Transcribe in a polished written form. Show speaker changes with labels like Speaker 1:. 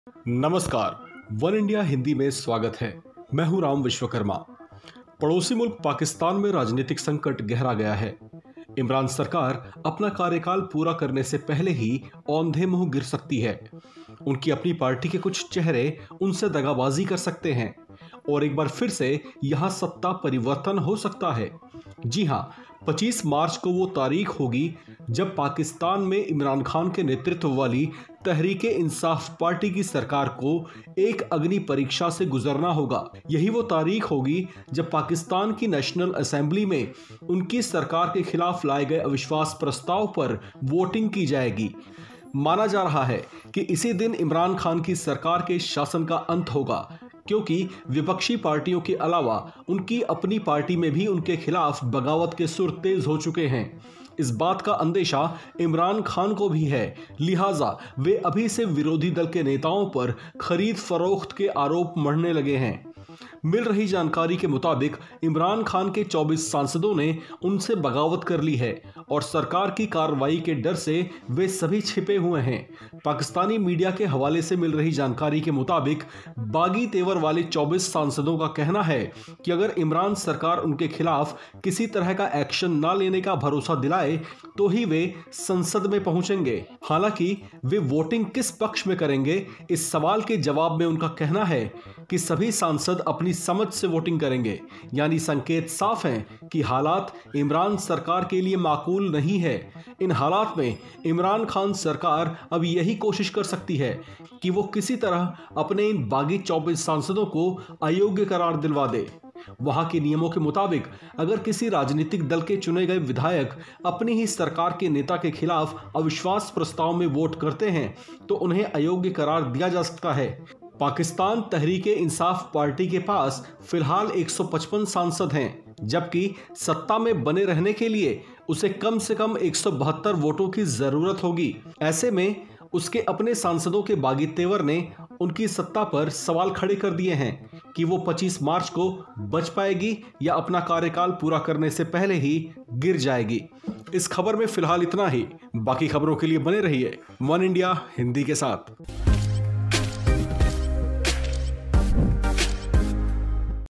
Speaker 1: नमस्कार। One India Hindi में स्वागत है। मैं हूं राम विश्वकर्मा। पड़ोसी मुल्क पाकिस्तान में राजनीतिक संकट गहरा गया है। इमरान सरकार अपना कार्यकाल पूरा करने से पहले ही औंधे मुंह गिर सकती है। उनकी अपनी पार्टी के कुछ चेहरे उनसे दगाबाजी कर सकते हैं और एक बार फिर से यहां सत्ता परिवर्तन हो सकता है। जी हां, 25 मार्च को वो तारीख होगी जब पाकिस्तान में इमरान खान के नेतृत्व वाली तहरीके इंसाफ पार्टी की सरकार को एक अग्नि परीक्षा से गुजरना होगा। यही वो तारीख होगी जब पाकिस्तान की नेशनल असेंबली में उनकी सरकार के खिलाफ लाए गए अविश्वास प्रस्ताव पर वोटिंग की जाएगी। माना जा रहा है कि इसी दिन इमरान खान की सरकार के शासन का अंत होगा, क्योंकि विपक्षी पार्टियों के अलावा उनकी अपनी पार्टी में भी उनके खिलाफ बगावत के सुर तेज हो चुके हैं। इस बात का अंदेशा इमरान खान को भी है, लिहाजा वे अभी से विरोधी दल के नेताओं पर खरीद फरोख्त के आरोप मढ़ने लगे हैं। मिल रही जानकारी के मुताबिक इमरान खान के 24 सांसदों ने उनसे बगावत कर ली है और सरकार की कार्रवाई के डर से वे सभी छिपे हुए हैं। पाकिस्तानी मीडिया के हवाले से मिल रही जानकारी के मुताबिक बागी तेवर वाले 24 सांसदों का कहना है कि अगर इमरान सरकार उनके खिलाफ किसी तरह का एक्शन ना लेने का भरोसा दिलाए तो ही वे संसद में पहुंचेंगे। हालांकि वे वोटिंग किस पक्ष में करेंगे, इस सवाल के जवाब में उनका कहना है कि सभी सांसद अपनी समझ से वोटिंग करेंगे। यानी संकेत साफ हैं कि हालात इमरान सरकार के लिए माकूल नहीं है। इन हालात में इमरान खान सरकार अब यही कोशिश कर सकती है कि वो किसी तरह अपने इन बागी 24 सांसदों को अयोग्य करार दिलवा दे। वहां के नियमों के मुताबिक अगर किसी राजनीतिक दल के चुने गए विधायक अपनी ही सरकार के नेता के खिलाफ अविश्वास प्रस्ताव में वोट करते हैं तो उन्हें अयोग्य करार दिया जा सकता है। पाकिस्तान तहरीके इंसाफ पार्टी के पास फिलहाल 155 सांसद हैं, जबकि सत्ता में बने रहने के लिए उसे कम से कम 172 वोटों की जरूरत होगी। ऐसे में उसके अपने सांसदों के बागी तेवर ने उनकी सत्ता पर सवाल खड़े कर दिए हैं कि वो 25 मार्च को बच पाएगी या अपना कार्यकाल पूरा करने से पहले ही गिर जाएगी। इस खबर में फिलहाल इतना ही। बाकी खबरों के लिए बने रहिए वन इंडिया हिंदी के साथ।